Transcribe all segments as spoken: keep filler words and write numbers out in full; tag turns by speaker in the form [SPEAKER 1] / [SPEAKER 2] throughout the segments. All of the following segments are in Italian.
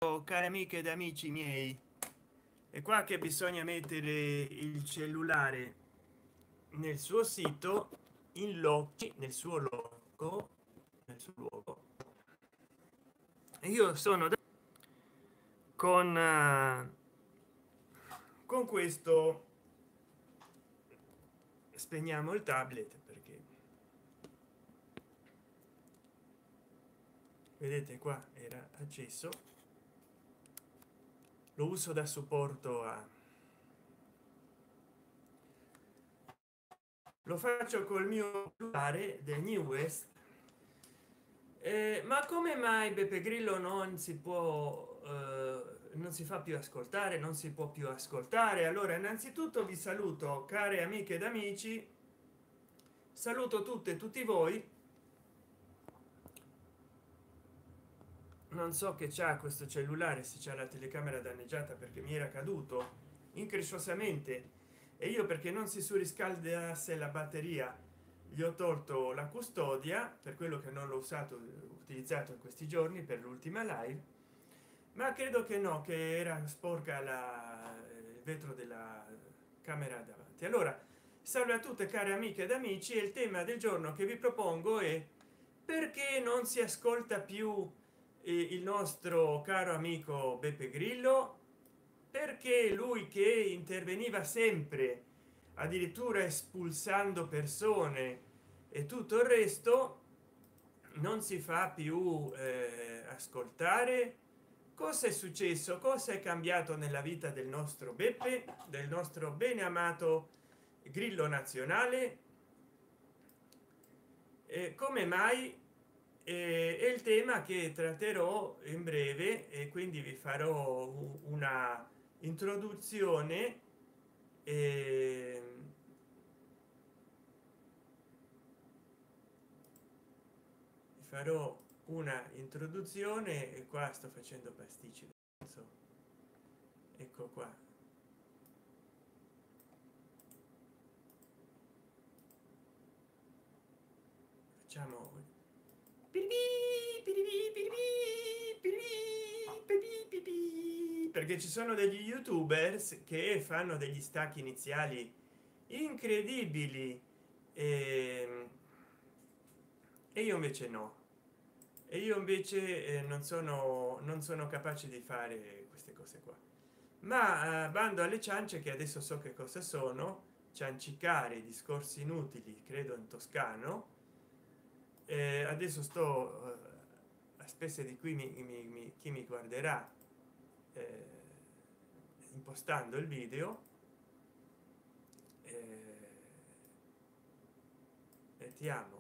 [SPEAKER 1] cari amiche ed amici miei, è qua che bisogna mettere il cellulare nel suo sito, in loci nel suo logo, nel suo luogo. E io sono da- con eh, con questo. Spegniamo il tablet perché vedete qua era acceso, lo uso da supporto a lo faccio col mio cellulare del New West. Eh, ma come mai Beppe Grillo non si può eh, non si fa più ascoltare, non si può più ascoltare? Allora, innanzitutto vi saluto, care amiche ed amici, saluto tutte e tutti voi. Non so che c'ha questo cellulare, se c'è la telecamera danneggiata perché mi era caduto incresciosamente, e io, perché non si surriscaldasse la batteria, gli ho tolto la custodia, per quello che non l'ho usato utilizzato in questi giorni per l'ultima live. Ma credo che no, che era sporca la, il vetro della camera davanti. Allora, salve a tutte care amiche ed amici, e il tema del giorno che vi propongo è: perché non si ascolta più eh, il nostro caro amico Beppe Grillo? Perché lui, che interveniva sempre, addirittura espulsando persone e tutto il resto, non si fa più eh, ascoltare? Cosa è successo? Cosa è cambiato nella vita del nostro Beppe, del nostro bene amato Grillo nazionale? E come mai? Eh, è il tema che tratterò in breve, e quindi vi farò u- una introduzione. eh, Vi farò una introduzione, e qua sto facendo pasticci, non so. Ecco qua, facciamo piripì, piripì, piripì, piripì, piripì, piripì, perché ci sono degli youtubers che fanno degli stacchi iniziali incredibili, ehm, e io invece no, e io invece eh, non sono non sono capace di fare queste cose qua. Ma eh, bando alle ciance, che adesso so che cosa sono: ciancicare, discorsi inutili, credo in toscano. Eh, adesso sto eh, a spese di cui mi, mi- mi- chi mi guarderà, eh, impostando il video. eh, Mettiamo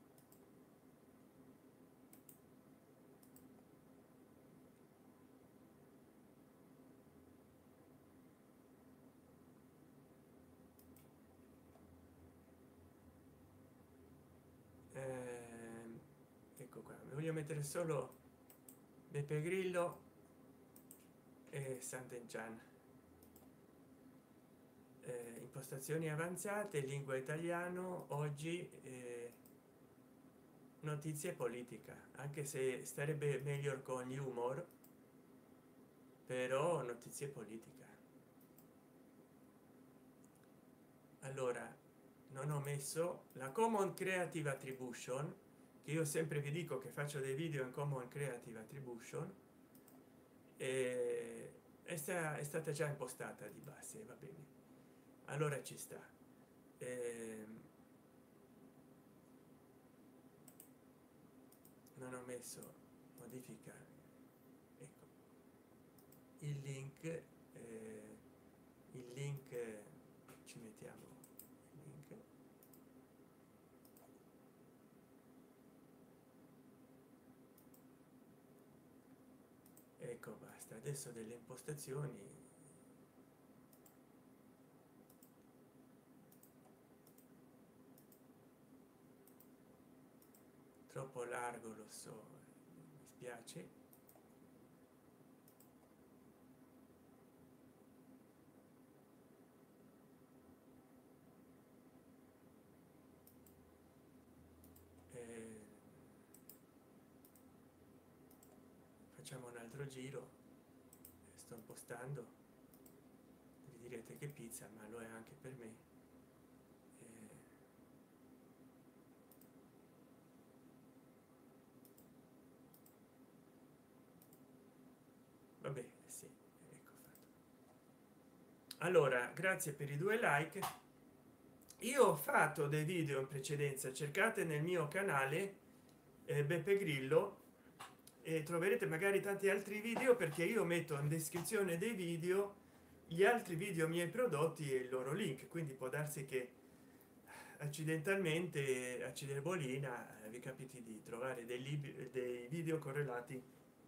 [SPEAKER 1] ehm, ecco qua, voglio mettere solo Beppe Grillo e Sant'Enchan. Eh, impostazioni avanzate, lingua italiano, oggi eh, notizie politica, anche se starebbe meglio con gli humor, però notizie politica. Allora, non ho messo la common creative attribution, che io sempre vi dico che faccio dei video in common creative attribution, e è, sta, è stata già impostata di base, va bene. Allora ci sta. Ehm, non ho messo modifica, ecco il link. eh, il link, eh, ci mettiamo il link. Ecco, basta. Adesso delle impostazioni, troppo largo, lo so, mi spiace. eh, Facciamo un altro giro. sto impostando, vi direte che pizza, ma lo è anche per me. Eh, vabbè, sì, ecco fatto. Allora, grazie per i due like. Io ho fatto dei video in precedenza, cercate nel mio canale eh, Beppe Grillo, e troverete magari tanti altri video, perché io metto in descrizione dei video gli altri video miei prodotti e il loro link, quindi può darsi che accidentalmente a ciderbolina vi capiti di trovare dei libri, dei video correlati.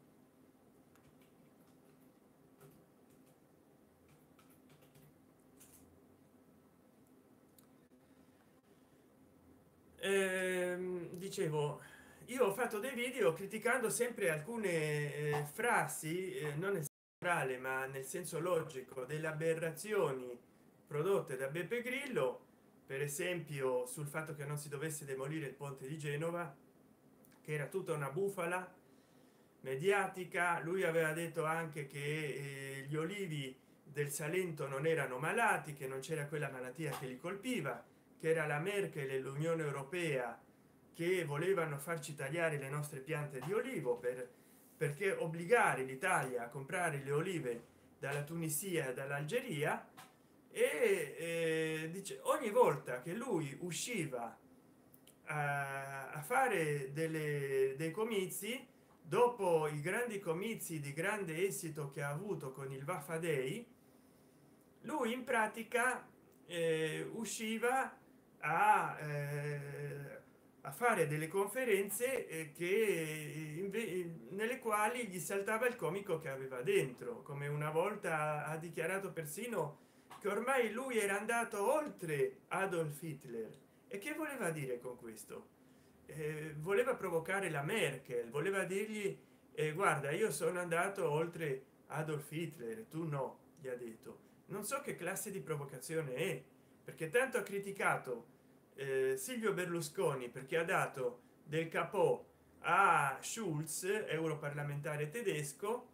[SPEAKER 1] Ehm, dicevo, io ho fatto dei video criticando sempre alcune eh, frasi, eh, non nel senso, ma nel senso logico, delle aberrazioni prodotte da Beppe Grillo, per esempio sul fatto che non si dovesse demolire il ponte di Genova, che era tutta una bufala mediatica. Lui aveva detto anche che eh, gli olivi del Salento non erano malati, che non c'era quella malattia che li colpiva, che era la Merkel e l'Unione Europea che volevano farci tagliare le nostre piante di olivo per perché obbligare l'Italia a comprare le olive dalla Tunisia e dall'Algeria. E eh, dice, ogni volta che lui usciva a, a fare delle, dei comizi, dopo i grandi comizi di grande esito che ha avuto con il Vaffa Day, lui in pratica eh, usciva a, eh, a fare delle conferenze eh, che inve- nelle quali gli saltava il comico che aveva dentro, come una volta ha dichiarato persino che ormai lui era andato oltre Adolf Hitler. E che voleva dire con questo? Eh, voleva provocare la Merkel, voleva dirgli eh, guarda, io sono andato oltre Adolf Hitler, tu no, gli ha detto. Non so che classe di provocazione è, perché tanto ha criticato eh, Silvio Berlusconi perché ha dato del capo a Schulz, europarlamentare tedesco,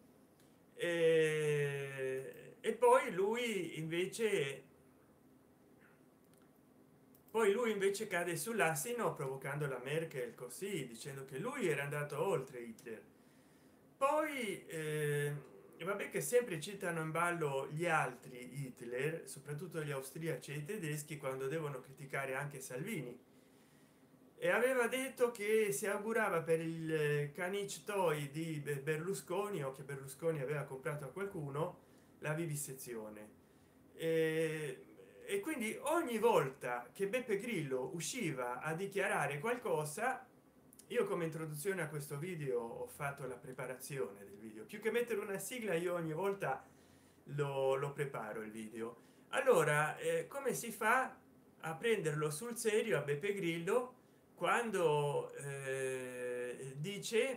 [SPEAKER 1] eh, e poi lui invece poi lui invece cade sull'assino provocando la Merkel, così dicendo che lui era andato oltre Hitler. Poi eh, vabbè, che sempre citano in ballo gli altri Hitler, soprattutto gli austriaci e i tedeschi, quando devono criticare anche Salvini. E aveva detto che si augurava per il canic toy di Berlusconi, o che Berlusconi aveva comprato a qualcuno, la vivisezione. E, e quindi ogni volta che Beppe Grillo usciva a dichiarare qualcosa, io come introduzione a questo video ho fatto la preparazione del video, più che mettere una sigla io ogni volta lo, lo preparo il video. Allora eh, come si fa a prenderlo sul serio a Beppe Grillo quando eh, dice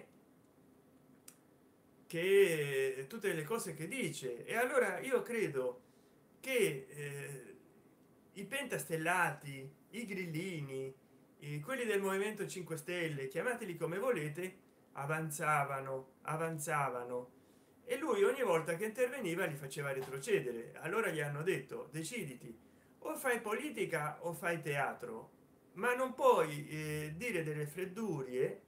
[SPEAKER 1] che tutte le cose che dice? E allora io credo che eh, i pentastellati, i grillini, i, quelli del movimento cinque stelle, chiamateli come volete, avanzavano avanzavano e lui ogni volta che interveniva li faceva retrocedere. Allora gli hanno detto deciditi, o fai politica o fai teatro, ma non puoi eh, dire delle freddurie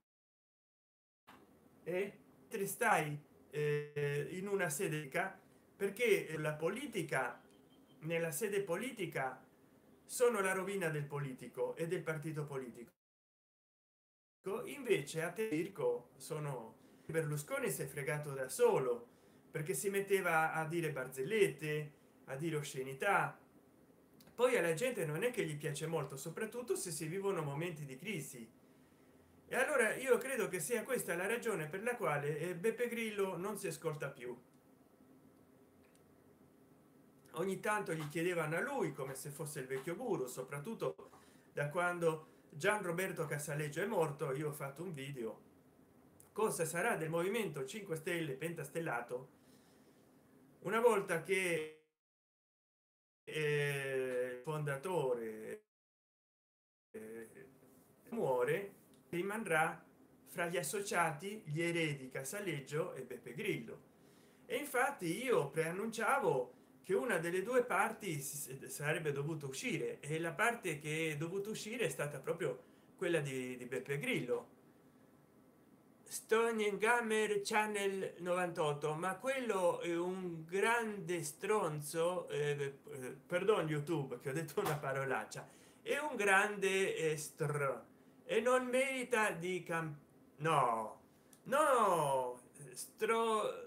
[SPEAKER 1] e te stai eh, in una sede, perché la politica, nella sede politica, sono la rovina del politico e del partito politico. Invece a Tirco sono Berlusconi si è fregato da solo, perché si metteva a dire barzellette, a dire oscenità. Poi alla gente non è che gli piace molto, soprattutto se si vivono momenti di crisi. E allora io credo che sia questa la ragione per la quale eh, Beppe Grillo non si ascolta più. Ogni tanto gli chiedevano a lui come se fosse il vecchio guru, soprattutto da quando Gian Roberto Casaleggio è morto. Io ho fatto un video, cosa sarà del movimento cinque stelle pentastellato una volta che eh, il fondatore eh, muore, rimarrà fra gli associati gli eredi Casaleggio e Beppe Grillo. e infatti io preannunciavo che una delle due parti sarebbe dovuta uscire, e la parte che è dovuta uscire è stata proprio quella di, di Beppe Grillo. Stone Gamer Channel novantotto, ma quello è un grande stronzo, eh, eh, perdon YouTube che ho detto una parolaccia, è un grande eh, str e non merita di cam no no stro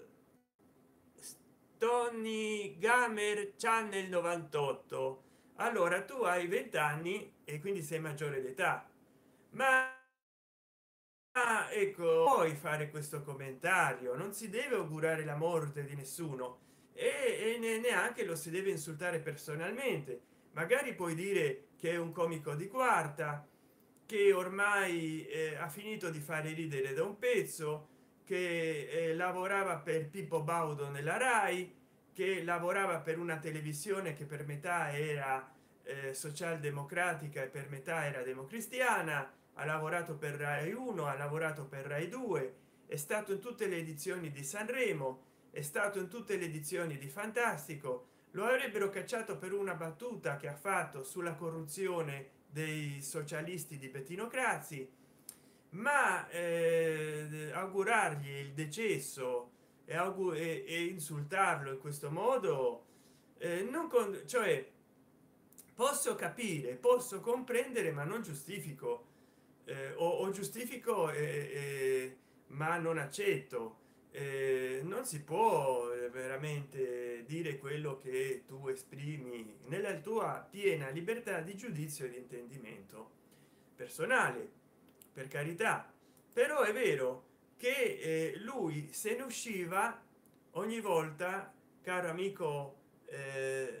[SPEAKER 1] Tony Gamer Channel novantotto. Allora tu hai venti anni e quindi sei maggiore d'età, ma ah, ecco, puoi fare questo commentario, non si deve augurare la morte di nessuno, e, e ne- neanche lo si deve insultare personalmente. Magari puoi dire che è un comico di quarta, che ormai eh, ha finito di fare ridere da un pezzo, che eh, lavorava per Pippo Baudo nella Rai, che lavorava per una televisione che per metà era eh, socialdemocratica e per metà era democristiana, ha lavorato per Rai uno, ha lavorato per Rai due, è stato in tutte le edizioni di Sanremo, è stato in tutte le edizioni di Fantastico. Lo avrebbero cacciato per una battuta che ha fatto sulla corruzione dei socialisti di Bettino Craxi, ma eh, augurargli il decesso e, augu e, e insultarlo in questo modo, eh, non con cioè posso capire, posso comprendere, ma non giustifico, eh, o, o giustifico eh, eh, ma non accetto. Eh, non si può eh, veramente dire quello che tu esprimi nella tua piena libertà di giudizio e di intendimento personale, per carità. Però è vero che eh, lui se ne usciva ogni volta, caro amico eh,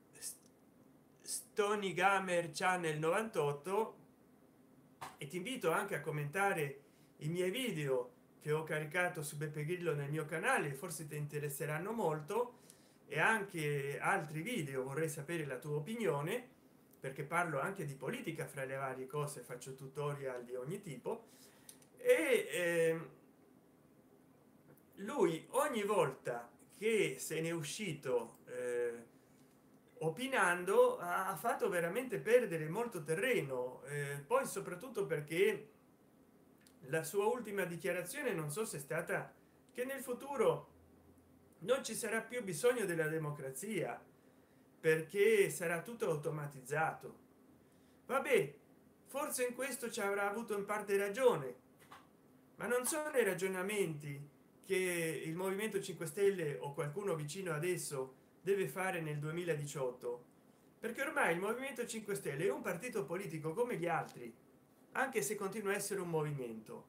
[SPEAKER 1] Stony Gamer Channel novantotto, e ti invito anche a commentare i miei video che ho caricato su Beppe Grillo nel mio canale, forse ti interesseranno molto, e anche altri video. Vorrei sapere la tua opinione, perché parlo anche di politica fra le varie cose, faccio tutorial di ogni tipo. E eh, lui ogni volta che se n'è uscito eh, opinando ha fatto veramente perdere molto terreno, eh, poi soprattutto perché la sua ultima dichiarazione non so se è stata che nel futuro non ci sarà più bisogno della democrazia perché sarà tutto automatizzato. Vabbè, forse in questo ci avrà avuto in parte ragione, ma non sono i ragionamenti che il movimento cinque stelle o qualcuno vicino adesso deve fare nel duemiladiciotto, perché ormai il movimento cinque stelle è un partito politico come gli altri, anche se continua a essere un movimento.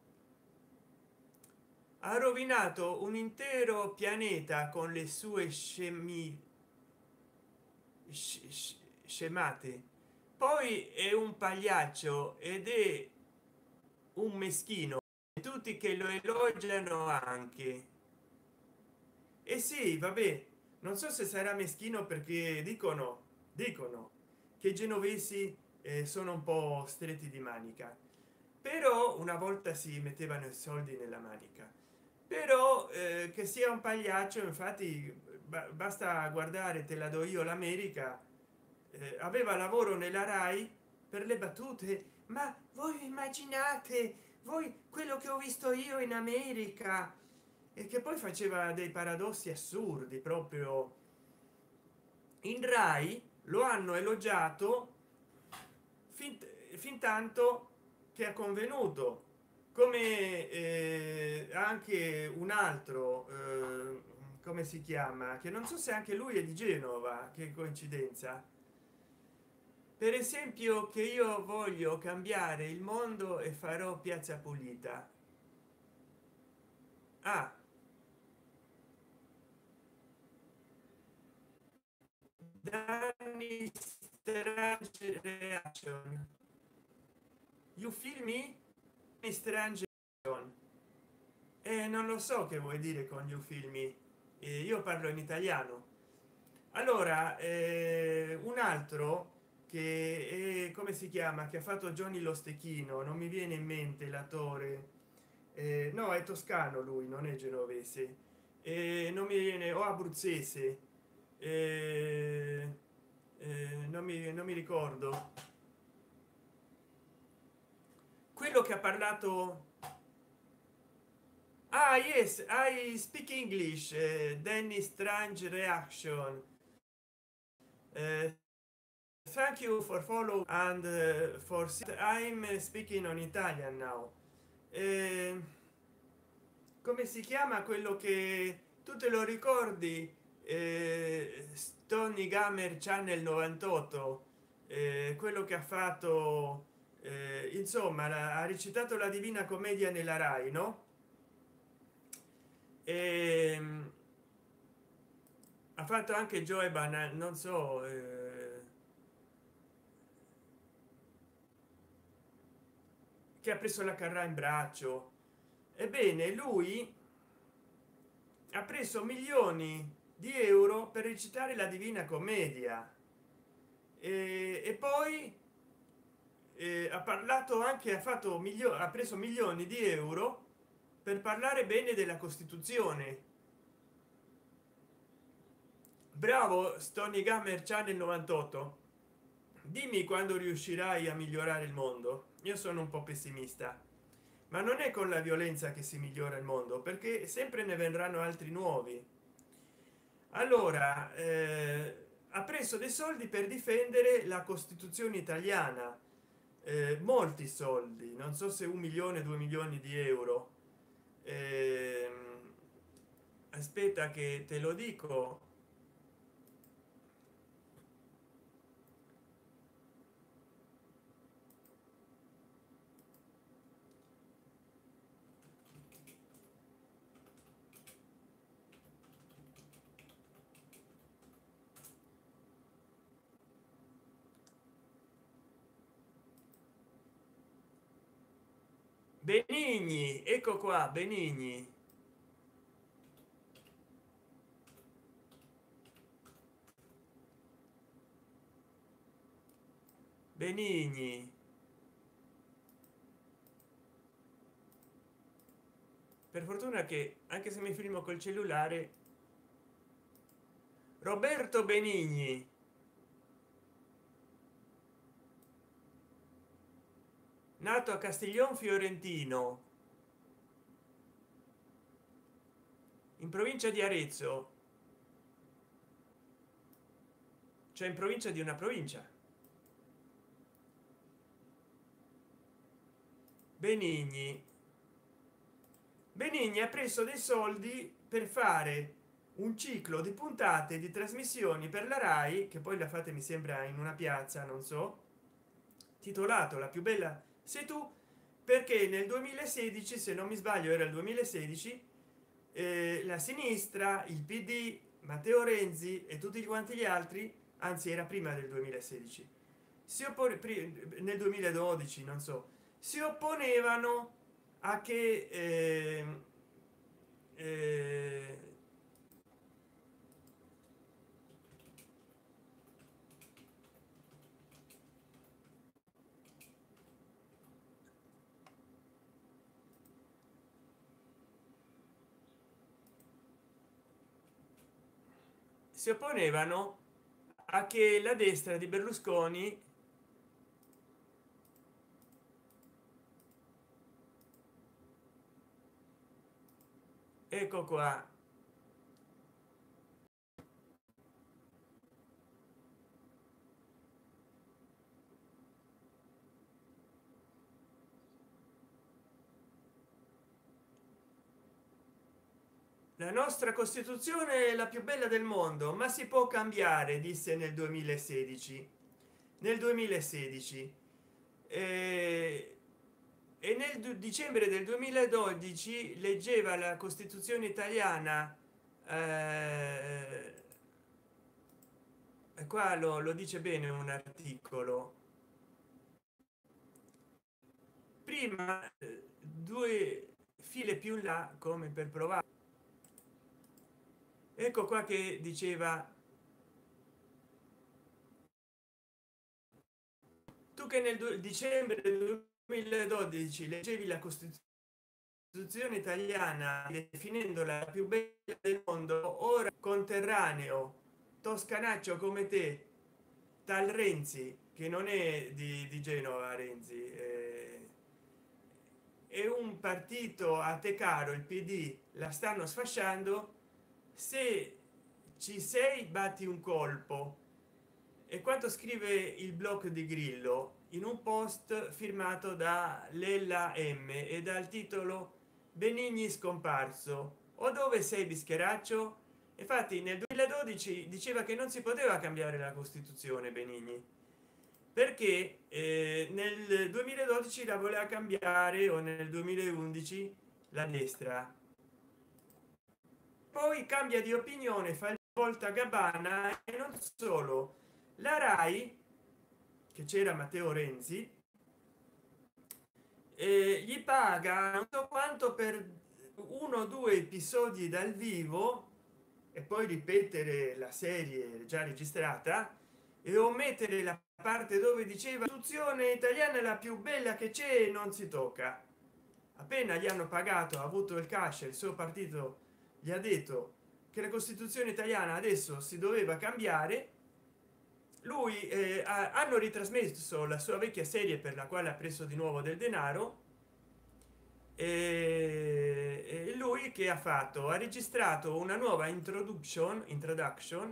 [SPEAKER 1] Ha rovinato un intero pianeta con le sue scemi scemate, poi è un pagliaccio ed è un meschino, tutti che lo elogiano anche. E sì, vabbè, non so se sarà meschino perché dicono dicono che i genovesi eh, sono un po' stretti di manica, però una volta si mettevano i soldi nella manica. Però eh, che sia un pagliaccio, infatti ba basta guardare Te la do io l'America, eh, aveva lavoro nella Rai per le battute. Ma voi immaginate voi quello che ho visto io in America, e che poi faceva dei paradossi assurdi proprio. In Rai lo hanno elogiato fin, fin tanto che ha convenuto, come eh, anche un altro eh, come si chiama, che non so se anche lui è di Genova, che coincidenza, per esempio, che io voglio cambiare il mondo e farò Piazza Pulita. Ah, Danny Strange Reaction. You feel me? Strange Reaction. E non lo so che vuoi dire con you feel me. Eh, io parlo in italiano. Allora eh, un altro che è, come si chiama, che ha fatto Johnny lo Stecchino, non mi viene in mente l'attore, eh, no, è toscano lui, non è genovese, eh, non mi viene, abruzzese, eh, eh, non, mi, non mi ricordo, quello che ha parlato. Ah, yes, I speak English. uh, Danny Strange reaction. Uh, thank you for follow and uh, for I'm uh, speaking on Italian now. Eh, come si chiama quello che tu te lo ricordi? Eh, Stony Gamer Channel novantotto, eh, quello che ha fatto, eh, insomma, la- ha recitato la Divina Commedia nella Rai, no? E, ha fatto anche Joe Bana, non so, eh, che ha preso la carra in braccio. Ebbene, lui ha preso milioni di euro per recitare la Divina Commedia, e, e poi eh, ha parlato anche, ha fatto milioni, ha preso milioni di euro per parlare bene della Costituzione. Bravo Stony Gamer Channel novantotto, dimmi quando riuscirai a migliorare il mondo. Io sono un po' pessimista, ma non è con la violenza che si migliora il mondo, perché sempre ne verranno altri nuovi. Allora, eh, ha preso dei soldi per difendere la Costituzione italiana, eh, molti soldi, non so se un milione, due milioni di euro. Ehm, aspetta che te lo dico. Benigni, ecco qua, Benigni. Benigni, per fortuna che anche se mi filmo col cellulare. Roberto Benigni, nato a Castiglion Fiorentino, in provincia di Arezzo, cioè in provincia di una provincia. Benigni, Benigni ha preso dei soldi per fare un ciclo di puntate di trasmissioni per la Rai, che poi la fate mi sembra in una piazza, non so, titolato La più bella sei tu, perché nel duemilasedici, se non mi sbaglio era il duemilasedici, eh, la sinistra, il P D, Matteo Renzi e tutti quanti gli altri, anzi era prima del duemilasedici, si oppone nel duemiladodici, non so, si opponevano a che eh, eh, si opponevano a che la destra di Berlusconi, ecco qua, la nostra Costituzione è la più bella del mondo, ma si può cambiare, disse nel duemilasedici. Nel duemilasedici eh, e nel du- dicembre del duemiladodici leggeva la Costituzione italiana, eh, e qua lo, lo dice bene un articolo, prima eh, due file più in là, come per provare, ecco qua che diceva: tu che nel du- dicembre del duemiladodici leggevi la Costituzione italiana definendola la più bella del mondo, ora con conterraneo toscanaccio come te, tal Renzi, che non è di, di Genova, Renzi eh, è un partito a te caro, il P D la stanno sfasciando. Se ci sei batti un colpo. E quanto scrive il blog di Grillo in un post firmato da Lella M e dal titolo Benigni scomparso, o dove sei bischeraccio? Infatti nel duemiladodici diceva che non si poteva cambiare la Costituzione Benigni, perché eh, nel duemiladodici la voleva cambiare, o nel duemilaundici, la destra. Poi cambia di opinione, fa il volta gabbana, e non solo, la Rai, che c'era Matteo Renzi, eh, gli paga non so quanto per uno o due episodi dal vivo, e poi ripetere la serie già registrata e omettere la parte dove diceva la Costituzione italiana è la più bella che c'è e non si tocca. Appena gli hanno pagato, ha avuto il cash, il suo partito gli ha detto che la Costituzione italiana adesso si doveva cambiare, lui eh, ha, hanno ritrasmesso la sua vecchia serie per la quale ha preso di nuovo del denaro, e, e lui che ha fatto, ha registrato una nuova introduction introduction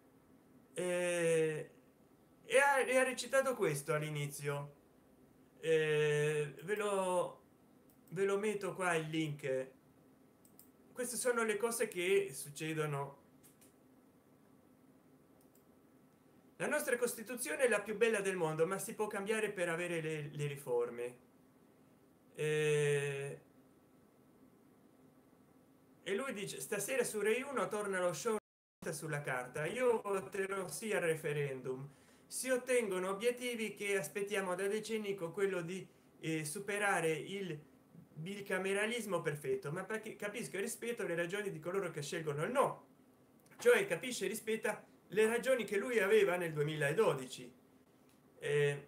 [SPEAKER 1] eh, e, ha, e ha recitato questo all'inizio. eh, ve lo ve lo metto qua il link. Queste sono le cose che succedono. La nostra Costituzione è la più bella del mondo, ma si può cambiare per avere le, le riforme. Eh, e lui dice stasera su Rai uno torna lo show sulla carta. Io voterò sì al referendum. Si ottengono obiettivi che aspettiamo da decenni, con quello di eh, superare il bicameralismo perfetto, ma perché capisco e rispetto le ragioni di coloro che scelgono il no, cioè capisce e rispetta le ragioni che lui aveva nel duemiladodici. eh,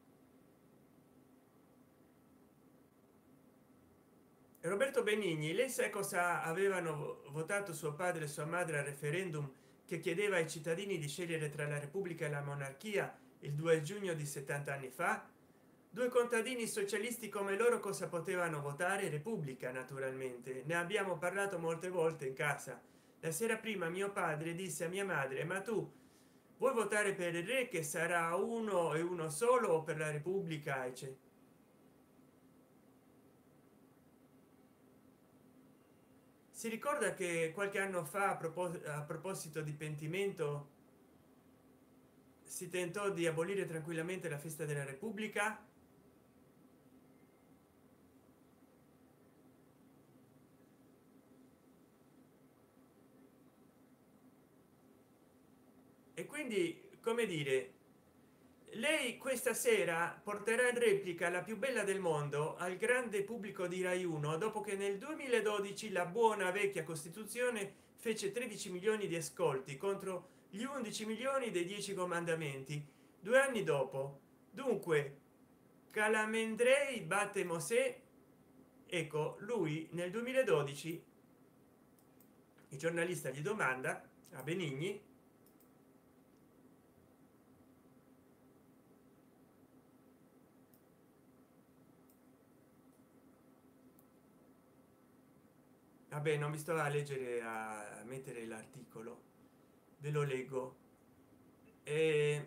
[SPEAKER 1] Roberto Benigni, lei sa cosa avevano votato suo padre e sua madre al referendum che chiedeva ai cittadini di scegliere tra la repubblica e la monarchia il due giugno di settanta anni fa? Due contadini socialisti come loro cosa potevano votare? Repubblica, naturalmente. Ne abbiamo parlato molte volte in casa. La sera prima mio padre disse a mia madre: ma tu vuoi votare per il re, che sarà uno e uno solo, o per la repubblica? E c'è, si ricorda che qualche anno fa, a, propos a proposito di pentimento, si tentò di abolire tranquillamente la festa della repubblica? E quindi, come dire, lei questa sera porterà in replica la più bella del mondo al grande pubblico di Rai uno, dopo che nel duemiladodici la buona vecchia Costituzione fece tredici milioni di ascolti contro gli undici milioni dei dieci comandamenti due anni dopo. Dunque Calamandrei batte Mosè. Ecco, lui nel duemiladodici, il giornalista gli domanda a Benigni: vabbè, non mi sto a leggere, a mettere l'articolo, ve lo leggo. e,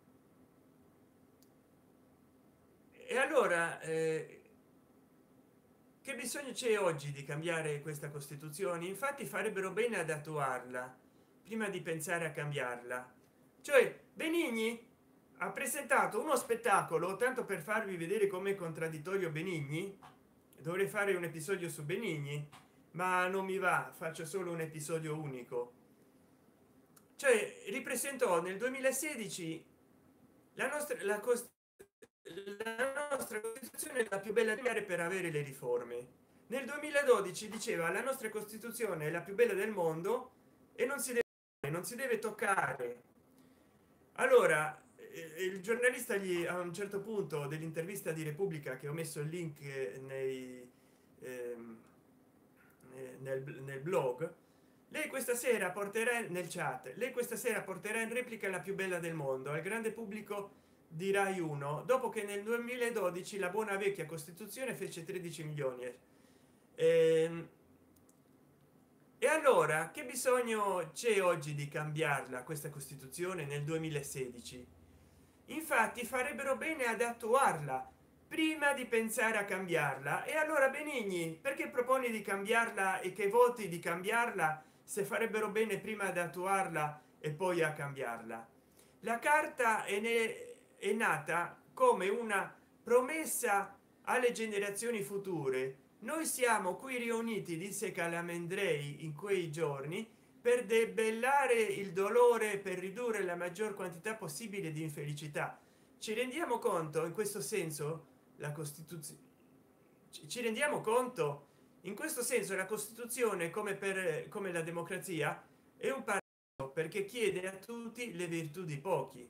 [SPEAKER 1] e allora eh, che bisogno c'è oggi di cambiare questa Costituzione? Infatti farebbero bene ad attuarla prima di pensare a cambiarla. Cioè Benigni ha presentato uno spettacolo, tanto per farvi vedere com'è contraddittorio Benigni. Dovrei fare un episodio su Benigni, ma non mi va, faccio solo un episodio unico. Cioè ripresentò nel duemilasedici la nostra la, cost la nostra Costituzione è la più bella da per avere le riforme. Nel duemiladodici diceva la nostra Costituzione è la più bella del mondo e non si deve, non si deve toccare. Allora eh, il giornalista gli, a un certo punto dell'intervista di Repubblica, che ho messo il link nei ehm, nel, nel blog, lei questa sera porterà nel chat, lei questa sera porterà in replica la più bella del mondo al grande pubblico di Rai uno, dopo che nel duemiladodici la buona vecchia Costituzione fece tredici milioni. Ehm, e allora che bisogno c'è oggi di cambiarla questa Costituzione nel duemilasedici? Infatti farebbero bene ad attuarla prima di pensare a cambiarla. E allora Benigni, perché proponi di cambiarla e che voti di cambiarla se farebbero bene prima di attuarla e poi a cambiarla? La carta è, ne è nata come una promessa alle generazioni future. Noi siamo qui riuniti, disse Calamandrei in quei giorni, per debellare il dolore, per ridurre la maggior quantità possibile di infelicità. Ci rendiamo conto in questo senso la Costituzione, ci rendiamo conto in questo senso la Costituzione, come per come la democrazia, è un paradosso, perché chiede a tutti le virtù di pochi.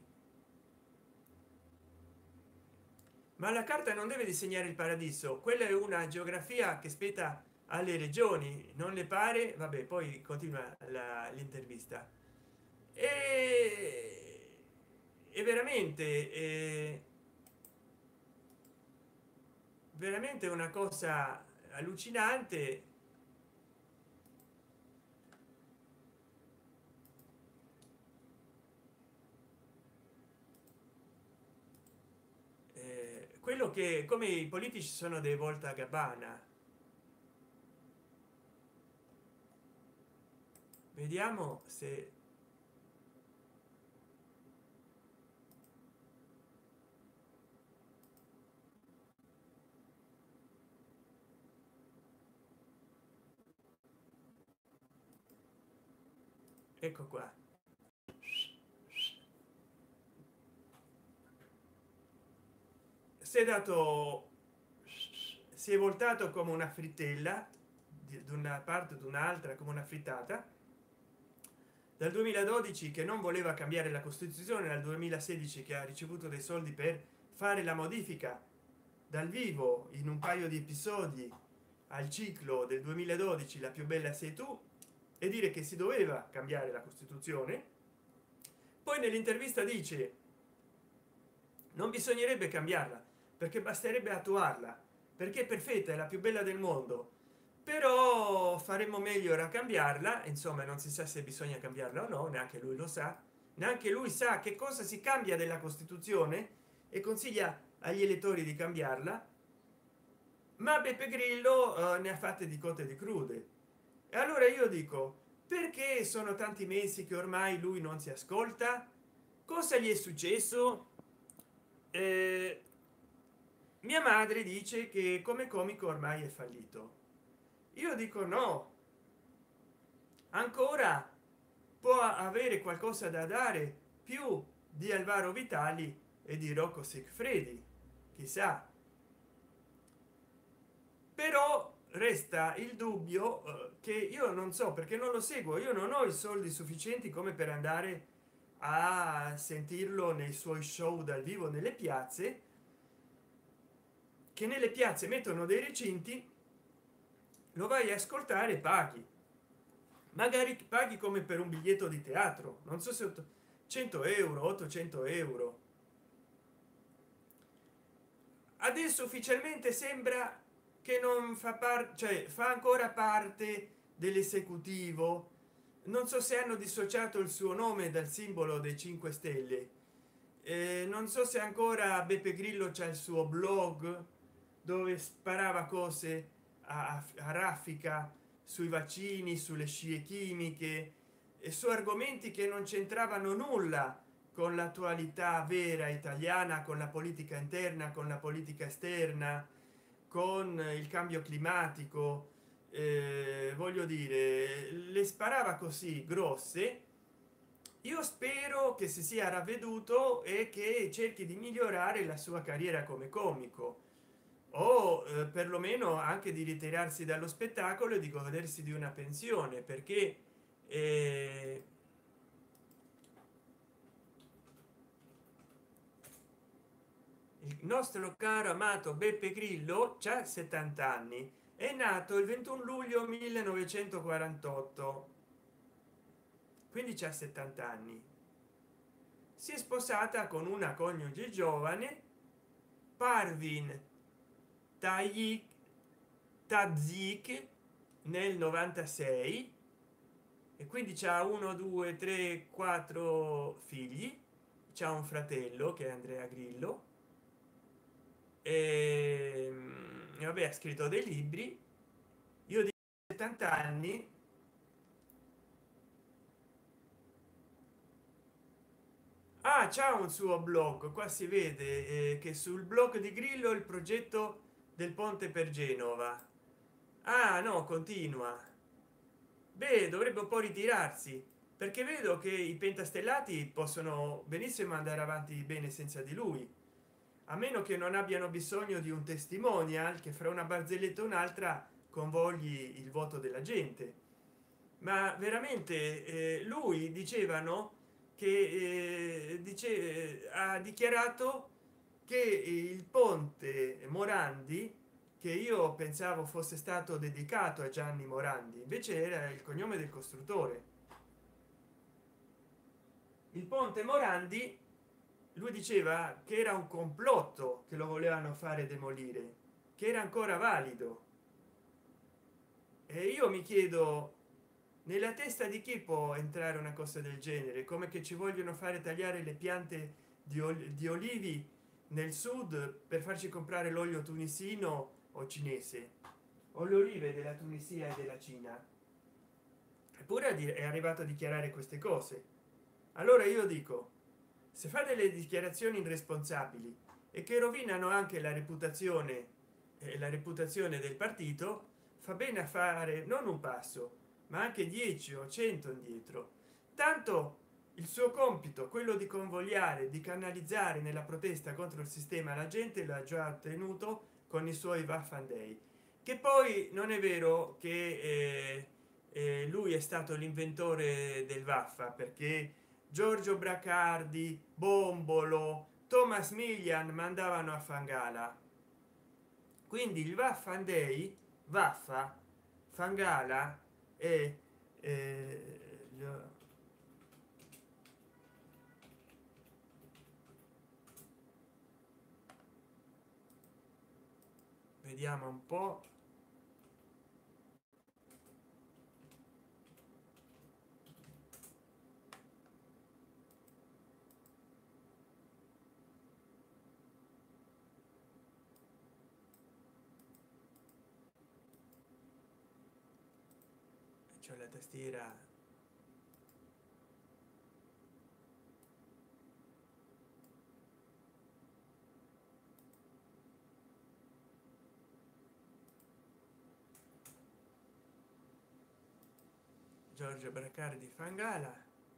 [SPEAKER 1] Ma la carta non deve disegnare il paradiso, quella è una geografia che spetta alle regioni, non le pare? Vabbè, poi continua l'intervista. E è veramente è veramente una cosa allucinante. Eh, quello che come i politici sono dei voltagabbana. Vediamo se ecco qua. Si è dato, si è voltato come una frittella di una parte ad un'altra, come una frittata dal duemiladodici, che non voleva cambiare la Costituzione, dal duemilasedici che ha ricevuto dei soldi per fare la modifica dal vivo in un paio di episodi al ciclo del duemiladodici La più bella sei tu, e dire che si doveva cambiare la Costituzione. Poi nell'intervista dice non bisognerebbe cambiarla perché basterebbe attuarla, perché è perfetta, è la più bella del mondo, però faremmo meglio a cambiarla. Insomma, non si sa se bisogna cambiarla o no, neanche lui lo sa, neanche lui sa che cosa si cambia della Costituzione, e consiglia agli elettori di cambiarla. Ma Beppe Grillo eh, ne ha fatte di cotte e di crude. E allora io dico, perché sono tanti mesi che ormai lui non si ascolta? Cosa gli è successo? Eh, mia madre dice che come comico ormai è fallito. Io dico no, ancora può avere qualcosa da dare più di Alvaro Vitali e di Rocco Siffredi, chissà. Però resta il dubbio eh, che io non so, perché non lo seguo, io non ho i soldi sufficienti come per andare a sentirlo nei suoi show dal vivo nelle piazze, che nelle piazze mettono dei recinti, lo vai a ascoltare e paghi, magari paghi come per un biglietto di teatro, non so se cento euro, ottocento euro. Adesso ufficialmente sembra che non fa parte, cioè fa ancora parte dell'esecutivo. Non so se hanno dissociato il suo nome dal simbolo dei cinque stelle. Eh, non so se ancora Beppe Grillo c'è il suo blog dove sparava cose a, a raffica sui vaccini, sulle scie chimiche e su argomenti che non c'entravano nulla con l'attualità vera italiana, con la politica interna, con la politica esterna, con il cambio climatico. Eh, voglio dire, le sparava così grosse. Io spero che si sia ravveduto e che cerchi di migliorare la sua carriera come comico, o eh, perlomeno anche di ritirarsi dallo spettacolo e di godersi di una pensione, perché eh, il nostro caro amato Beppe Grillo c'ha settanta anni, è nato il ventuno luglio millenovecentoquarantotto, quindi c'ha settanta anni. Si è sposata con una coniuge giovane, Parvin Tayik Tadzik, nel novantasei, e quindi c'ha uno due tre quattro figli. C'ha un fratello che è Andrea Grillo, e mm, vabbè, ha scritto dei libri. Io di settanta anni. Ah, c'ha un suo blog, qua si vede, eh, che sul blog di Grillo il progetto del ponte per Genova. Ah no, continua. Beh, dovrebbe un po' ritirarsi, perché vedo che i pentastellati possono benissimo andare avanti bene senza di lui, a meno che non abbiano bisogno di un testimonial che fra una barzelletta e un'altra convogli il voto della gente. Ma veramente, eh, lui dicevano che eh, dice, ha dichiarato che il ponte Morandi, che io pensavo fosse stato dedicato a Gianni Morandi, invece era il cognome del costruttore. Il ponte Morandi, lui diceva che era un complotto, che lo volevano fare demolire, che era ancora valido. E io mi chiedo, nella testa di chi può entrare una cosa del genere? Come che ci vogliono fare tagliare le piante di, ol di olivi nel sud per farci comprare l'olio tunisino o cinese, o le olive della Tunisia e della Cina. Eppure è arrivato a dichiarare queste cose. Allora io dico, se fa delle dichiarazioni irresponsabili e che rovinano anche la reputazione e la reputazione del partito, fa bene a fare non un passo ma anche dieci o cento indietro. Tanto il suo compito, quello di convogliare, di canalizzare nella protesta contro il sistema, la gente l'ha già ottenuto con i suoi Waffen Day. Che poi non è vero che eh, eh, lui è stato l'inventore del Vaffa, perché Giorgio Bracardi, Bombolo, Thomas Millian mandavano a Fangala. Quindi il Waffen Day, Vaffa, Fangala e eh, vediamo un po'. C'è la tastiera. Giorgio Bracardi Fangala.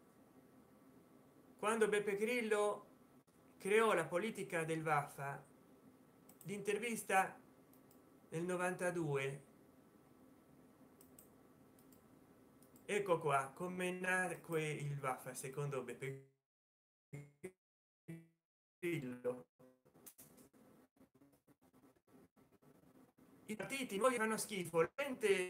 [SPEAKER 1] Quando Beppe Grillo creò la politica del Vaffa, l'intervista nel novantadue, ecco qua come nacque il Vaffa secondo Beppe Grillo. I partiti noi fanno schifo, la gente.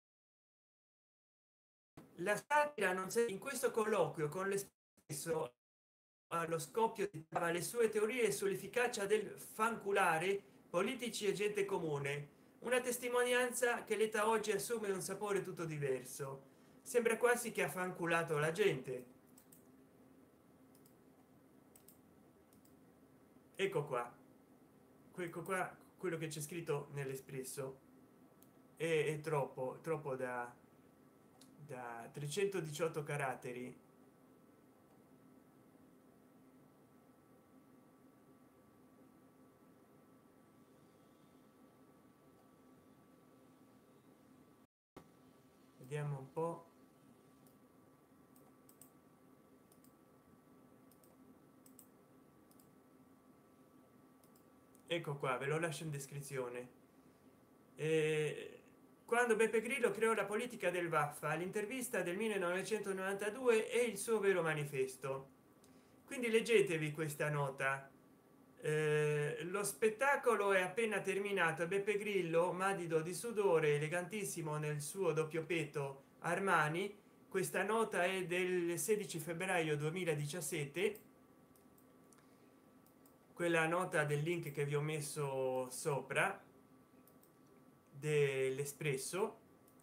[SPEAKER 1] La satira non c'è in questo colloquio con l'Espresso. Allo scoppio dava le sue teorie sull'efficacia del fanculare politici e gente comune, una testimonianza che l'età oggi assume un sapore tutto diverso. Sembra quasi che ha fanculato la gente. Ecco qua, ecco qua quello che c'è scritto nell'Espresso. È, è troppo troppo da da trecentodiciotto caratteri. Vediamo un po'. Ecco qua, ve lo lascio in descrizione. Eh, quando Beppe Grillo creò la politica del Vaffa, l'intervista del millenovecentonovantadue è il suo vero manifesto. Quindi leggetevi questa nota. Eh, lo spettacolo è appena terminato. Beppe Grillo, madido di sudore, elegantissimo nel suo doppio petto Armani, questa nota è del sedici febbraio duemiladiciassette, quella nota del link che vi ho messo sopra dell'Espresso,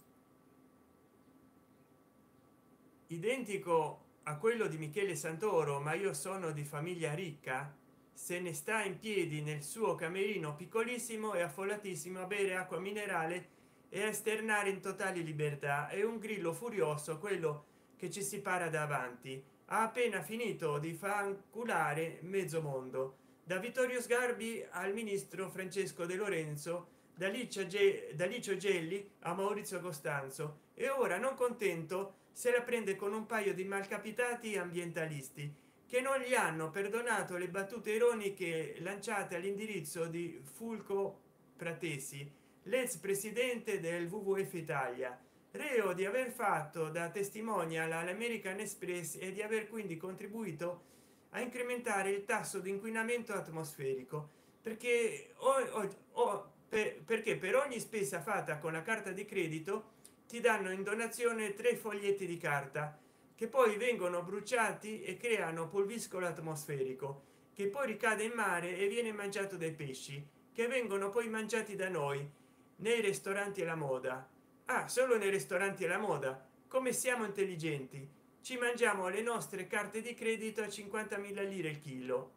[SPEAKER 1] identico a quello di Michele Santoro, ma io sono di famiglia ricca, se ne sta in piedi nel suo camerino piccolissimo e affollatissimo a bere acqua minerale e a esternare in totale libertà. È un grillo furioso quello che ci si para davanti. Ha appena finito di fanculare mezzo mondo, da Vittorio Sgarbi al ministro Francesco De Lorenzo, da Licia Ge- da Licio Gelli a Maurizio Costanzo, e ora, non contento, se la prende con un paio di malcapitati ambientalisti che non gli hanno perdonato le battute ironiche lanciate all'indirizzo di Fulco Pratesi, l'ex presidente del W W F Italia, reo di aver fatto da testimonial all'American Express e di aver quindi contribuito a incrementare il tasso di inquinamento atmosferico, perché o, o, o per, perché per ogni spesa fatta con la carta di credito ti danno in donazione tre foglietti di carta che poi vengono bruciati e creano pulviscolo atmosferico, che poi ricade in mare e viene mangiato dai pesci, che vengono poi mangiati da noi nei ristoranti alla moda. Ah, solo nei ristoranti alla moda. Come siamo intelligenti, ci mangiamo le nostre carte di credito a cinquantamila lire il chilo.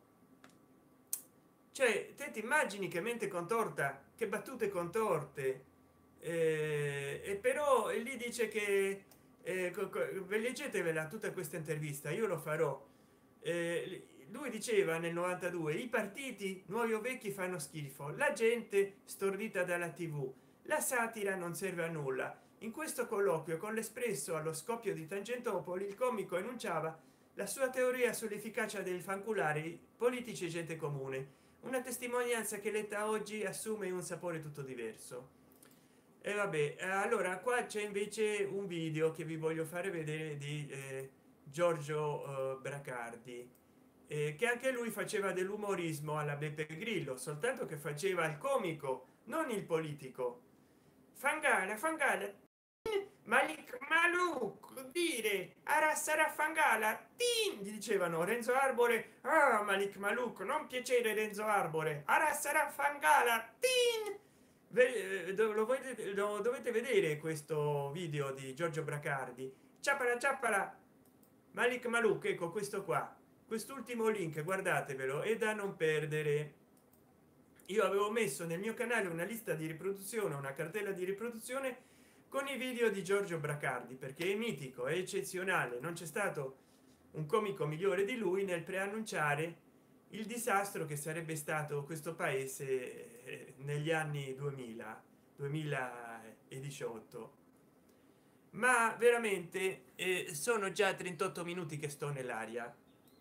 [SPEAKER 1] Cioè, te ti immagini che mente contorta, che battute contorte. Eh, e però e lì dice che eh, leggetevela tutta questa intervista, io lo farò. Eh, lui diceva nel novantadue: i partiti nuovi o vecchi fanno schifo, la gente stordita dalla tv, la satira non serve a nulla. In questo colloquio con l'Espresso allo scoppio di Tangentopoli, il comico enunciava la sua teoria sull'efficacia del fanculare politici e gente comune, una testimonianza che letta oggi assume un sapore tutto diverso. E vabbè, allora qua c'è invece un video che vi voglio fare vedere di eh, Giorgio eh, Bracardi, eh, che anche lui faceva dell'umorismo alla Beppe Grillo, soltanto che faceva il comico, non il politico. Fangala, Fangala, Malik Maluk, dire ara sarà Fangala, tin, gli dicevano Renzo Arbore. Ah, Malik Maluk, non piacere Renzo Arbore, ara sarà Fangala, tin. Lo, volete, lo dovete vedere questo video di Giorgio Bracardi. Ciappala ciappala Malik Maluk, ecco questo qua, quest'ultimo link, guardatevelo, è da non perdere. Io avevo messo nel mio canale una lista di riproduzione, una cartella di riproduzione con i video di Giorgio Bracardi, perché è mitico, è eccezionale, non c'è stato un comico migliore di lui nel preannunciare il disastro che sarebbe stato questo paese negli anni duemila duemiladiciotto. Ma veramente eh, sono già trentotto minuti che sto nell'aria.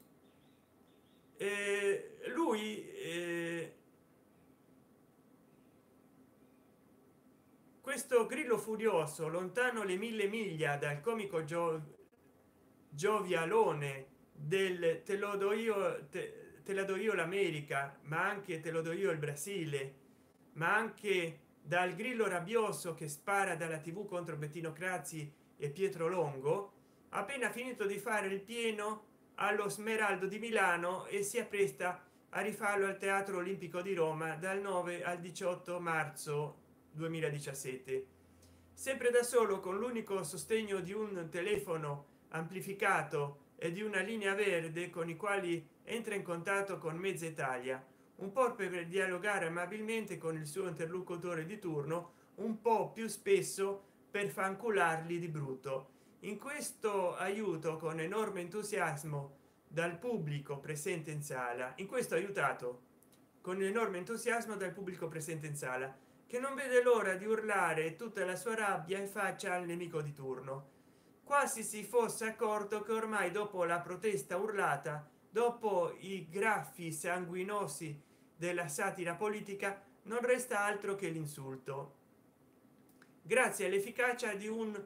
[SPEAKER 1] Eh, lui eh, questo grillo furioso, lontano le mille miglia dal comico Gio, giovialone del te lo do io, te, te la do io l'America, ma anche te lo do io il Brasile, ma anche dal grillo rabbioso che spara dalla tv contro Bettino Craxi e Pietro Longo, appena finito di fare il pieno allo Smeraldo di Milano e si appresta a rifarlo al Teatro Olimpico di Roma dal nove al diciotto marzo duemiladiciassette, sempre da solo, con l'unico sostegno di un telefono amplificato e di una linea verde con i quali entra in contatto con mezza Italia, un po' per dialogare amabilmente con il suo interlocutore di turno, un po' più spesso per fancularli di brutto. In questo aiuto con enorme entusiasmo dal pubblico presente in sala, in questo aiutato con enorme entusiasmo dal pubblico presente in sala, che non vede l'ora di urlare tutta la sua rabbia in faccia al nemico di turno, quasi si fosse accorto che ormai, dopo la protesta urlata, dopo i graffi sanguinosi della satira politica, non resta altro che l'insulto, grazie all'efficacia di un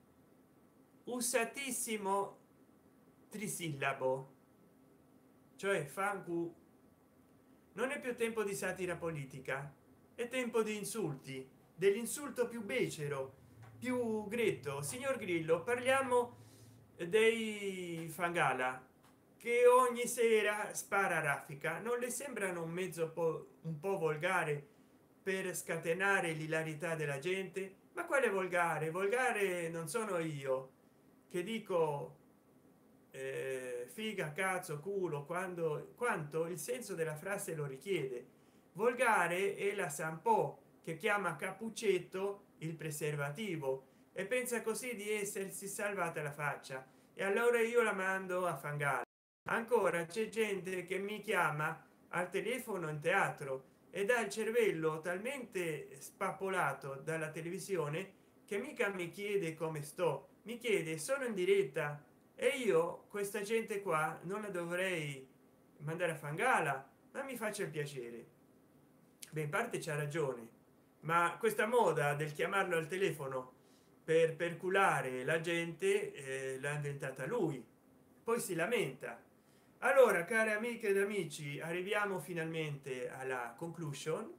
[SPEAKER 1] usatissimo trisillabo, cioè fancu. Non è più tempo di satira politica, è tempo di insulti, dell'insulto più becero, più gretto. Signor Grillo, parliamo dei Fangala che ogni sera spara raffica, non le sembrano un mezzo po' un po' volgare per scatenare l'ilarità della gente? Ma quale volgare? Volgare non sono io che dico eh, figa, cazzo, culo, quando quanto il senso della frase lo richiede. Volgare è la Sampo che chiama cappuccetto il preservativo e pensa così di essersi salvata la faccia, e allora io la mando a fangare. Ancora c'è gente che mi chiama al telefono in teatro ed ha il cervello talmente spappolato dalla televisione che mica mi chiede come sto, mi chiede sono in diretta, e io questa gente qua non la dovrei mandare a fangala, ma mi faccia il piacere. Beh, in parte c'ha ragione, ma questa moda del chiamarlo al telefono per perculare la gente eh, l'ha inventata lui, poi si lamenta. Allora, care amiche ed amici, arriviamo finalmente alla conclusion,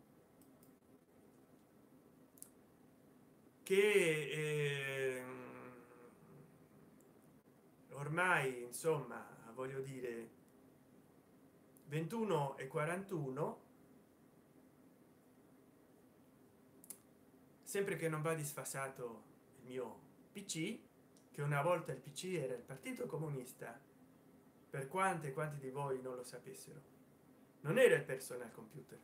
[SPEAKER 1] che eh, ormai insomma voglio dire ventuno e quarantuno, sempre che non va disfasato il mio pc, che una volta il pc era il partito comunista, per quante quanti di voi non lo sapessero, non era il personal computer.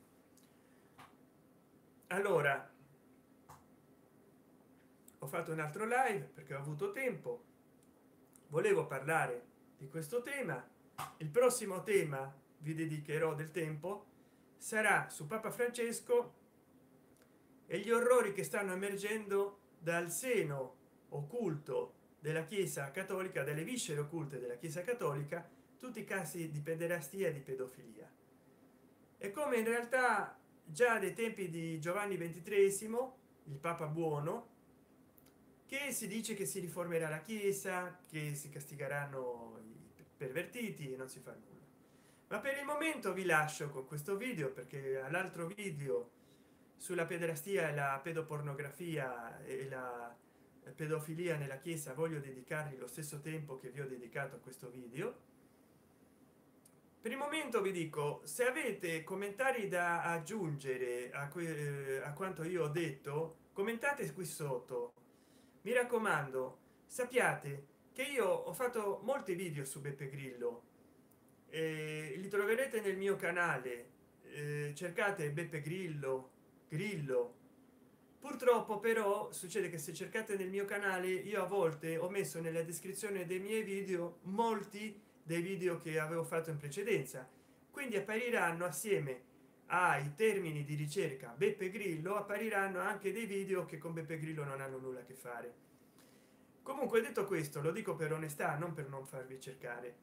[SPEAKER 1] Allora ho fatto un altro live perché ho avuto tempo, volevo parlare di questo tema. Il prossimo tema vi dedicherò del tempo, sarà su Papa Francesco e gli orrori che stanno emergendo dal seno occulto della Chiesa cattolica, delle viscere occulte della Chiesa cattolica, tutti i casi di pederastia e di pedofilia, e come in realtà già dai tempi di Giovanni ventitreesimo, il Papa buono, che si dice che si riformerà la Chiesa, che si castigheranno i pervertiti e non si fa nulla. Ma per il momento vi lascio con questo video, perché all'altro video sulla pederastia e la pedopornografia e la pedofilia nella Chiesa voglio dedicargli lo stesso tempo che vi ho dedicato a questo video. Per il momento vi dico, se avete commentari da aggiungere a, a quanto io ho detto, commentate qui sotto. Mi raccomando, sappiate che io ho fatto molti video su Beppe Grillo, eh, li troverete nel mio canale, eh, cercate Beppe Grillo Grillo. Purtroppo però succede che se cercate nel mio canale io a volte ho messo nella descrizione dei miei video molti dei video che avevo fatto in precedenza, quindi appariranno assieme ai termini di ricerca Beppe Grillo, appariranno anche dei video che con Beppe Grillo non hanno nulla a che fare. Comunque, detto questo, lo dico per onestà, non per non farvi cercare.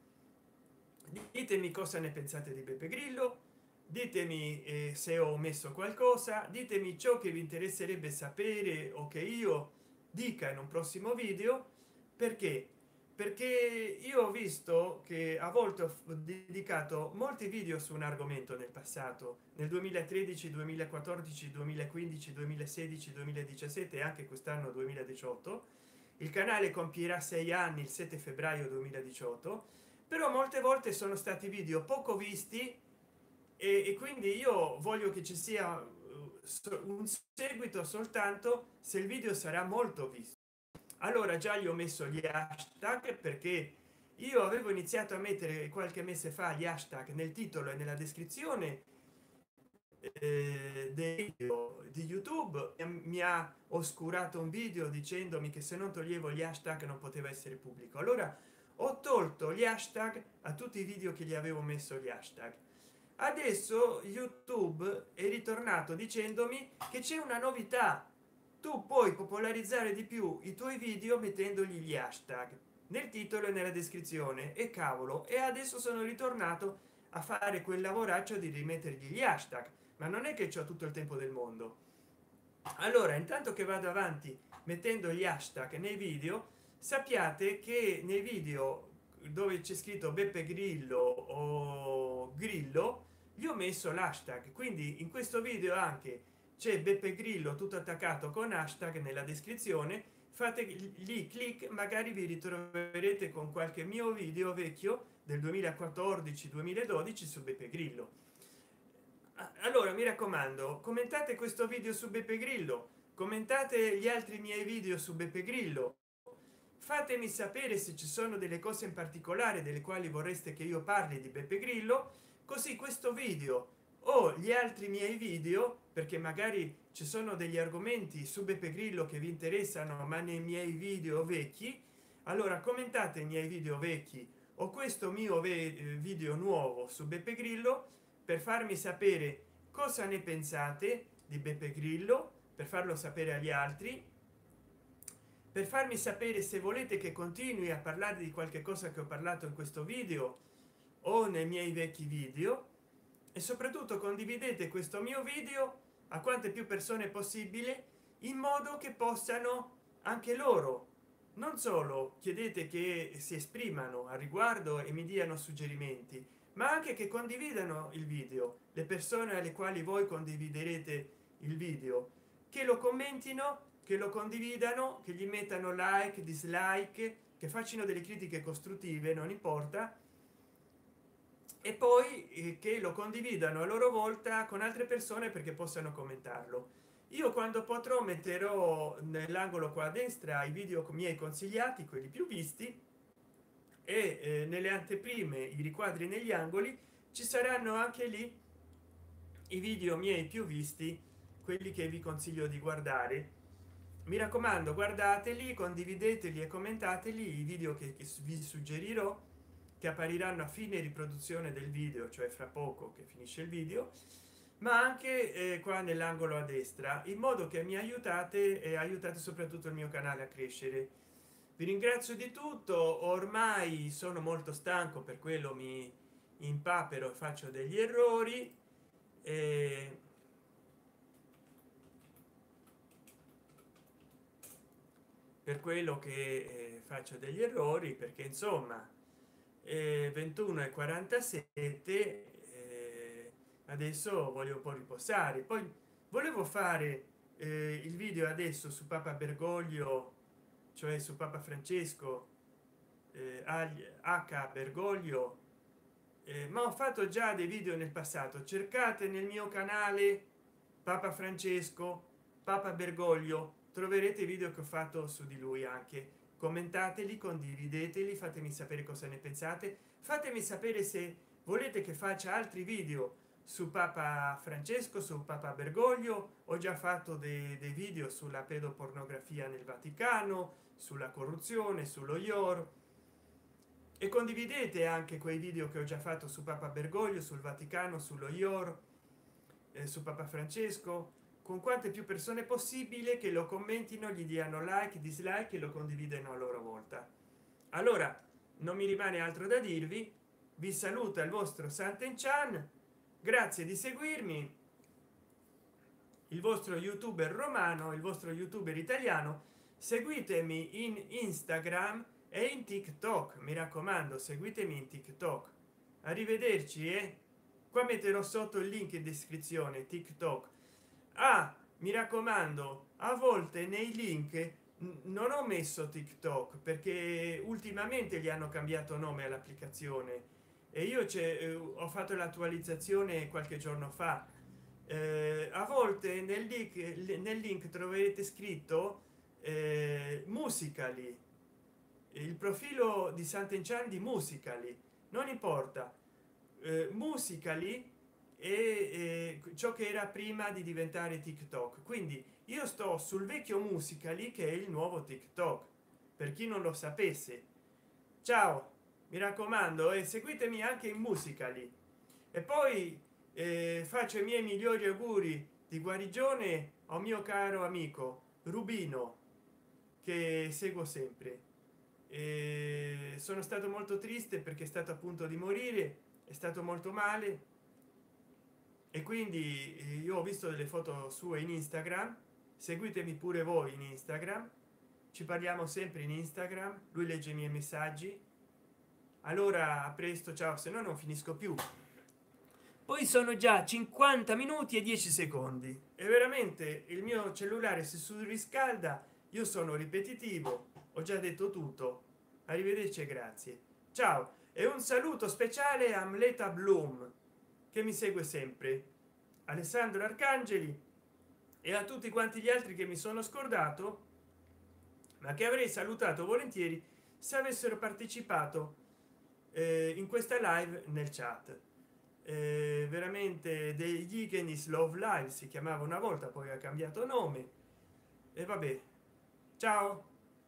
[SPEAKER 1] Ditemi cosa ne pensate di Beppe Grillo, ditemi eh, se ho messo qualcosa, ditemi ciò che vi interesserebbe sapere o che io dica in un prossimo video. Perché perché io ho visto che a volte ho dedicato molti video su un argomento nel passato, nel duemilatredici, duemilaquattordici, duemilaquindici, duemilasedici, duemiladiciassette e anche quest'anno duemiladiciotto. Il canale compierà sei anni il sette febbraio duemiladiciotto, però molte volte sono stati video poco visti e, e quindi io voglio che ci sia un seguito soltanto se il video sarà molto visto. Allora già gli ho messo gli hashtag, perché io avevo iniziato a mettere qualche mese fa gli hashtag nel titolo e nella descrizione eh, del video di YouTube. Mi ha oscurato un video dicendomi che se non toglievo gli hashtag non poteva essere pubblico. Allora ho tolto gli hashtag a tutti i video che gli avevo messo gli hashtag. Adesso YouTube è ritornato dicendomi che c'è una novità: tu puoi popolarizzare di più i tuoi video mettendogli gli hashtag nel titolo e nella descrizione. E cavolo, e adesso sono ritornato a fare quel lavoraccio di rimettergli gli hashtag, ma non è che c'ho tutto il tempo del mondo. Allora, intanto che vado avanti mettendo gli hashtag nei video, sappiate che nei video dove c'è scritto Beppe Grillo o Grillo gli ho messo l'hashtag, quindi in questo video anche c'è Beppe Grillo tutto attaccato con hashtag nella descrizione, fate lì clic, magari vi ritroverete con qualche mio video vecchio del duemilaquattordici duemiladodici su Beppe Grillo. Allora mi raccomando, commentate questo video su Beppe Grillo, commentate gli altri miei video su Beppe Grillo, fatemi sapere se ci sono delle cose in particolare delle quali vorreste che io parli di Beppe Grillo, così questo video o gli altri miei video, perché magari ci sono degli argomenti su Beppe Grillo che vi interessano ma nei miei video vecchi, allora commentate i miei video vecchi o questo mio video nuovo su Beppe Grillo per farmi sapere cosa ne pensate di Beppe Grillo, per farlo sapere agli altri, per farmi sapere se volete che continui a parlare di qualche cosa che ho parlato in questo video o nei miei vecchi video, e soprattutto condividete questo mio video a quante più persone possibile, in modo che possano anche loro, non solo chiedete che si esprimano a riguardo e mi diano suggerimenti, ma anche che condividano il video, le persone alle quali voi condividerete il video, che lo commentino, che lo condividano, che gli mettano like, dislike, che facciano delle critiche costruttive, non importa, e poi eh, che lo condividano a loro volta con altre persone perché possano commentarlo. Io quando potrò metterò nell'angolo qua a destra i video miei consigliati, quelli più visti, e eh, nelle anteprime i riquadri negli angoli ci saranno anche lì i video miei più visti, quelli che vi consiglio di guardare. Mi raccomando, guardateli, condivideteli e commentateli i video che, che vi suggerirò, che appariranno a fine riproduzione del video, cioè fra poco che finisce il video, ma anche eh, qua nell'angolo a destra, in modo che mi aiutate e aiutate soprattutto il mio canale a crescere. Vi ringrazio di tutto, ormai sono molto stanco, per quello mi impapero e faccio degli errori, e per quello che eh, faccio degli errori, perché insomma eh, ventuno e quarantasette, eh, adesso voglio un po' riposare. Poi volevo fare eh, il video adesso su Papa Bergoglio, cioè su Papa Francesco, eh, H Bergoglio, eh, ma ho fatto già dei video nel passato. Cercate nel mio canale Papa Francesco, Papa Bergoglio, troverete i video che ho fatto su di lui. Anche commentateli, condivideteli, fatemi sapere cosa ne pensate, fatemi sapere se volete che faccia altri video su Papa Francesco, su Papa Bergoglio. Ho già fatto dei, dei video sulla pedopornografia nel Vaticano, sulla corruzione, sullo IOR, e condividete anche quei video che ho già fatto su Papa Bergoglio, sul Vaticano, sullo IOR, eh, su Papa Francesco, con quante più persone possibile, che lo commentino, gli diano like, dislike e lo condividano a loro volta. Allora non mi rimane altro da dirvi, vi saluta il vostro Santen Chan, grazie di seguirmi, il vostro youtuber romano, il vostro youtuber italiano. Seguitemi in Instagram e in TikTok, mi raccomando, seguitemi in TikTok. Arrivederci, e eh? Qua metterò sotto il link in descrizione TikTok. Ah, mi raccomando, a volte nei link non ho messo TikTok perché ultimamente gli hanno cambiato nome all'applicazione e io c'è ho fatto l'attualizzazione qualche giorno fa. Eh, a volte nel link nel link troverete scritto eh, Musical.ly, il profilo di Santen Chan di Musical.ly, non importa, eh, Musical.ly e eh, ciò che era prima di diventare TikTok. Quindi io sto sul vecchio Musical.ly, che è il nuovo TikTok, per chi non lo sapesse. Ciao, mi raccomando, e eh, seguitemi anche in Musical.ly. E poi eh, faccio i miei migliori auguri di guarigione a un mio caro amico Rubino, che seguo sempre. E sono stato molto triste perché è stato a punto di morire, è stato molto male, e quindi io ho visto delle foto sue in Instagram. Seguitemi pure voi in Instagram, ci parliamo sempre in Instagram, lui legge i miei messaggi. Allora a presto, ciao, se no non finisco più. Poi sono già cinquanta minuti e dieci secondi e veramente il mio cellulare si surriscalda io sono ripetitivo, ho già detto tutto. Arrivederci e grazie, ciao. E un saluto speciale a Amleta Bloom che mi segue sempre, Alessandro Arcangeli e a tutti quanti gli altri che mi sono scordato ma che avrei salutato volentieri se avessero partecipato eh, in questa live nel chat. Eh, veramente degli Genis Love Live si chiamava una volta, poi ha cambiato nome e vabbè, ciao.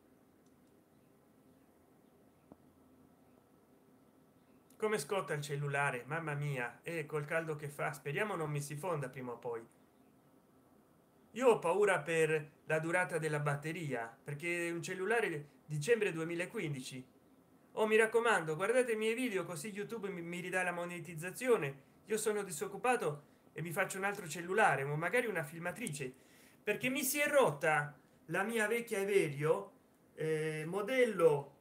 [SPEAKER 1] Come scotta il cellulare, mamma mia, e col caldo che fa, speriamo non mi si fonda prima o poi. Io ho paura per la durata della batteria perché un cellulare dicembre duemilaquindici. Oh, mi raccomando, guardate i miei video così YouTube mi, mi ridà la monetizzazione. Io sono disoccupato e mi faccio un altro cellulare o magari una filmatrice perché mi si è rotta la mia vecchia Everio eh, modello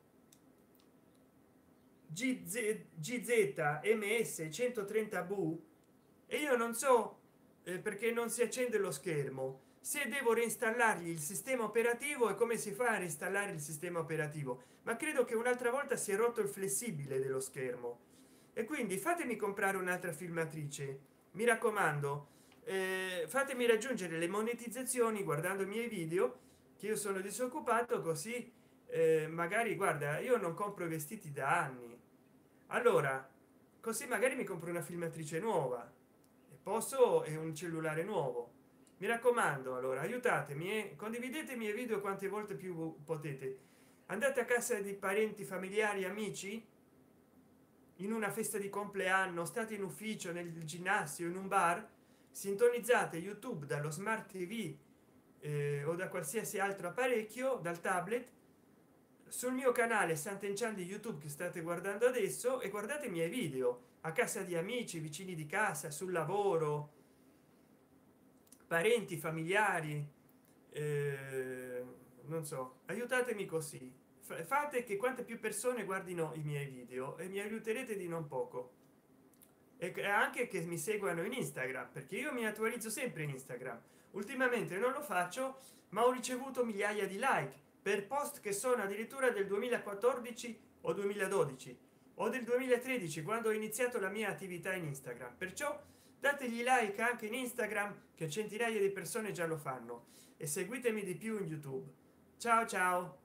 [SPEAKER 1] G Z, G Z M S centotrenta V e io non so eh, perché non si accende lo schermo. Se devo reinstallargli il sistema operativo e come si fa a reinstallare il sistema operativo, ma credo che un'altra volta si è rotto il flessibile dello schermo e quindi fatemi comprare un'altra filmatrice, mi raccomando. Eh, fatemi raggiungere le monetizzazioni guardando i miei video che io sono disoccupato, così eh, magari guarda, io non compro i vestiti da anni, allora così magari mi compro una filmatrice nuova e posso è un cellulare nuovo. Mi raccomando, allora aiutatemi e condividete i miei video quante volte più potete. Andate a casa di parenti, familiari, amici, in una festa di compleanno, state in ufficio, nel ginnasio, in un bar, sintonizzate YouTube dallo smart tv eh, o da qualsiasi altro apparecchio, dal tablet, sul mio canale Sant'Enchan di YouTube che state guardando adesso, e guardate i miei video a casa di amici, vicini di casa, sul lavoro, parenti, familiari, eh, non so, aiutatemi così. Fate che quante più persone guardino i miei video e mi aiuterete di non poco, e anche che mi seguano in Instagram perché io mi attualizzo sempre in Instagram. Ultimamente non lo faccio ma ho ricevuto migliaia di like per post che sono addirittura del duemilaquattordici o duemiladodici o del duemilatredici, quando ho iniziato la mia attività in Instagram. Perciò dategli like anche in Instagram che centinaia di persone già lo fanno, e seguitemi di più in YouTube. Ciao ciao.